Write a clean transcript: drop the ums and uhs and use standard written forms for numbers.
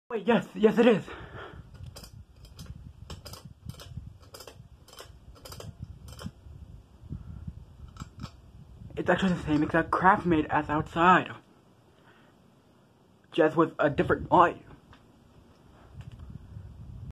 Wait, yes it is. It's actually the same exact craft made as outside. Just with a different light.